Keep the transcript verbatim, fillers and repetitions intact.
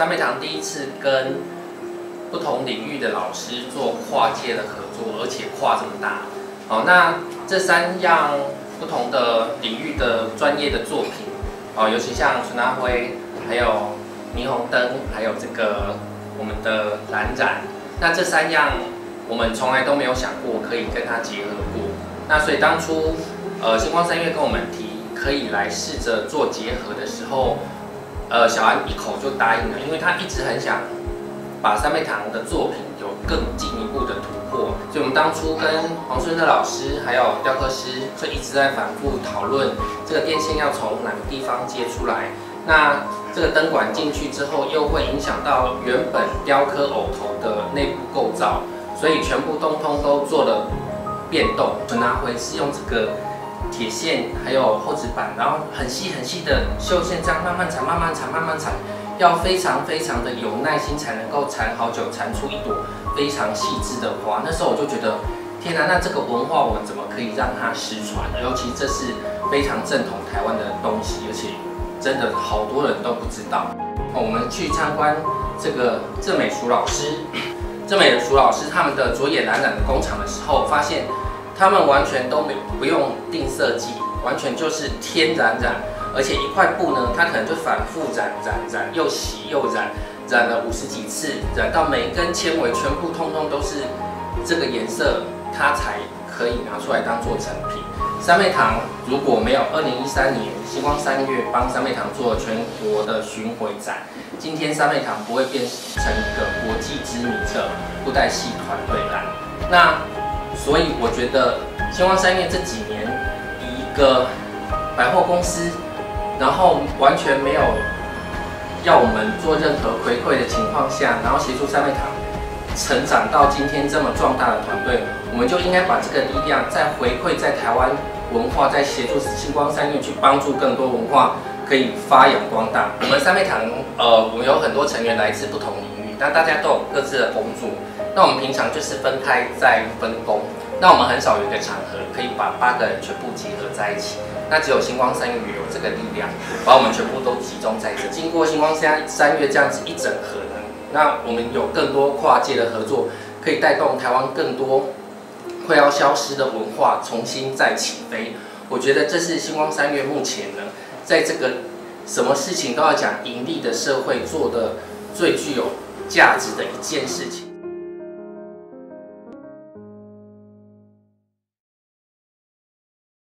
三妹堂第一次跟不同领域的老师做跨界的合作，而且跨这么大。好，那这三样不同的领域的专业的作品，哦，尤其像纯阿辉，还有霓虹灯，还有这个我们的蓝染，那这三样我们从来都没有想过可以跟它结合过。那所以当初呃星光三月跟我们提可以来试着做结合的时候，呃小安一口就答应了，因为他一直很想把三妹堂的作品有更进一步的突破，所以我们当初跟黄顺乐老师还有雕刻师，就一直在反复讨论这个电线要从哪个地方接出来。那这个灯管进去之后，又会影响到原本雕刻偶头的内部构造，所以全部通通都做了变动。纯阿辉是用这个铁线还有厚纸板，然后很细很细的绣线，这样慢慢缠、慢慢缠、慢慢缠。要非常非常的有耐心才能够缠好久，缠出一朵非常细致的花。那时候我就觉得，天哪，那这个文化我们怎么可以让它失传？尤其这是非常正统台湾的东西，而且真的好多人都不知道。我们去参观这个郑美淑老师、郑美淑老师他们的佐野蓝染的工厂的时候，发现他们完全都没不用定色剂，完全就是天然染。而且一块布呢，它可能就反复染染染，又洗又染，染了五十几次，染到每一根纤维全部通通都是这个颜色，它才可以拿出来当做成品。三妹堂如果没有二零一三年星光三月帮三妹堂做全国的巡回展，今天三妹堂不会变成一个国际知名的布袋戏团队来。那所以我觉得星光三月这几年以一个百货公司，然后完全没有要我们做任何回馈的情况下，然后协助三妹堂成长到今天这么壮大的团队，我们就应该把这个力量再回馈在台湾文化，再协助星光三月去帮助更多文化可以发扬光大。我们三妹堂呃，我们有很多成员来自不同领域，但大家都有各自的工作。那我们平常就是分开在分工，那我们很少有一个场合可以把八个人全部结合在一起。那只有星光三月有这个力量，把我们全部都集中在这。经过星光三三月这样子一整合呢，那我们有更多跨界的合作，可以带动台湾更多快要消失的文化重新再起飞。我觉得这是星光三月目前呢，在这个什么事情都要讲盈利的社会做的最具有价值的一件事情。